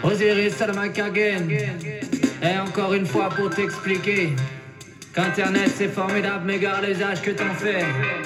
Osiris Salamacagen. Et encore une fois pour t'expliquer qu'Internet c'est formidable, mais garde les âges que t'en fais.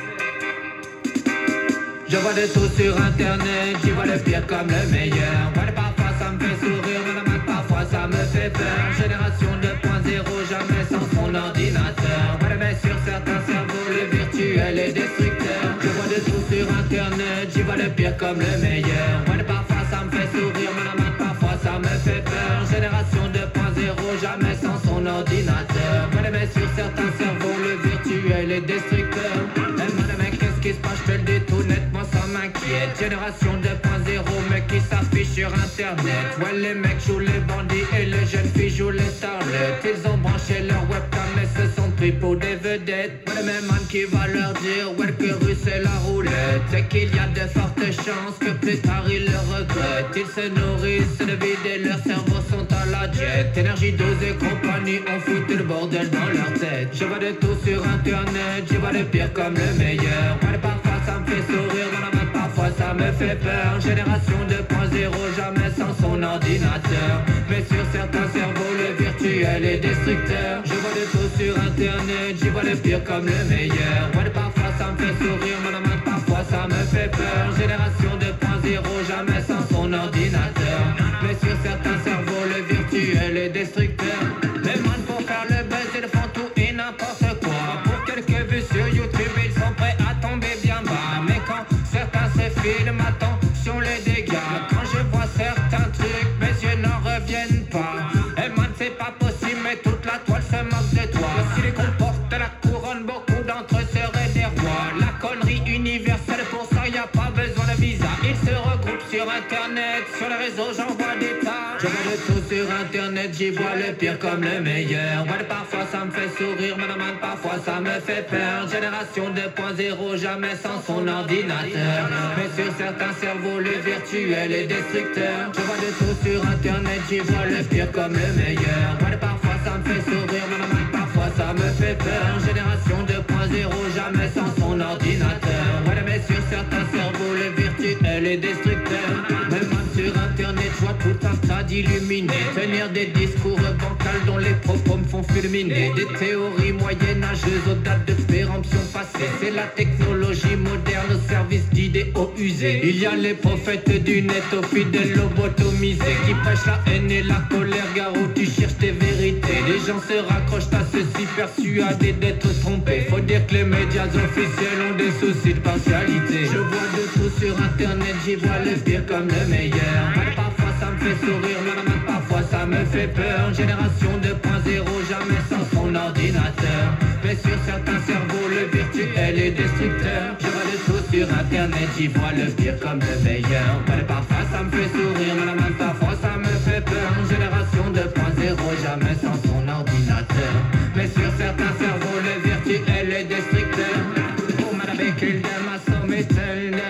Je vois de tout sur Internet, j'y vois le pire comme le meilleur. Ouais, parfois ça me fait sourire, mais parfois ça me fait peur. Génération 2.0, jamais sans son ordinateur. Ouais, mais sur certains cerveaux, le virtuel est destructeur. Je vois de tout sur Internet, j'y vois le pire comme le meilleur. Ouais, parfois ça me fait sourire, mais parfois ça me fait peur. Génération 2.0, jamais sans son ordinateur. Ouais, mais sur certains cerveaux, le virtuel est destructeur. Mais qu'est-ce qui se passe, je te le dis tout net, moi ça m'inquiète. Génération 2.0, mais qui s'affiche sur Internet. Ouais, les mecs jouent les bandits et les jeunes filles jouent les starlettes. Ils ont branché leur webcam et se sont pris pour des vedettes. Ouais, le même man qui va leur dire ouais que rue c'est la roulette. C'est qu'il y a de fortes chances que plus tard ils le regrettent. Ils se nourrissent de vide et leurs cerveaux sont à la jet. Énergie 12 et compagnie ont foutu le bordel dans leur tête. Je vois de tout sur Internet, je vois le pire comme le meilleur. Ouais, parfois ça me fait sourire, mais parfois ça me fait peur. Génération 2.0, jamais sans son ordinateur. Mais sur certains cerveaux, le virtuel est destructeur. Je vois de tout sur Internet, j'y vois le pire comme le meilleur. Ouais, parfois ça me fait sourire, mais parfois ça me fait peur. Génération 2.0, jamais sans son ordinateur. Mais sur certains cerveaux, le virtuel est destructeur. Les man pour faire le buzz, ils font tout et n'importe quoi. Pour quelques vues sur YouTube, ils sont prêts à tomber bien bas. Mais quand certains se filment, attention les dégâts. Quand je vois certains trucs, mes yeux n'en reviennent pas. Et man, c'est pas possible, mais toute la toile se moque de toi. Si les comportent la couronne, beaucoup d'entre eux seraient des rois. La connerie universelle, pour ça y a pas besoin de visa. Ils se regroupent sur Internet, sur les réseaux j'en vois des tas. Je vois de tout sur Internet, j'y vois le pire comme le meilleur. Ouais, parfois ça me fait sourire, mais parfois ça me fait peur. Génération 2.0, jamais sans son ordinateur. Mais sur certains cerveaux, le virtuel est destructeur. Je vois de tout sur Internet, j'y vois le pire comme le meilleur. Ouais, parfois ça me fait sourire, mais parfois ça me fait peur. Génération 2.0, jamais sans son ordinateur. Ouais, mais sur certains cerveaux, le virtuel est destructeur. Même sur Internet, je vois tout un tas d'illuminés tenir des discours bancals dont les propos me font fulminer. Des théories moyenâgeuses aux dates de péremption passées. C'est la technologie moderne au service d'idéaux usés. Il y a les prophètes du net aux fidèles lobotomisés qui prêchent la haine et la colère, gare où tu cherches tes vérités. Les gens se raccrochent à ceux-ci persuadés d'être trompés. Faut dire que les médias officiels ont des soucis de partialité. Je vois de tout sur Internet, j'y vois le pire comme le meilleur. Parfois ça me fait sourire, mais parfois ça me fait peur. Génération 2.0, jamais sans son ordinateur. Mais sur certains cerveaux, le virtuel est destructeur. Je vois de tout sur Internet, j'y vois le pire comme le meilleur. Parfois ça me fait sourire, mais parfois ça me fait peur. Génération 2.0, jamais sans son ordinateur. Mais sur certains cerveaux, le virtuel est destructeur. Pour madame Kilda, ma somme est telle.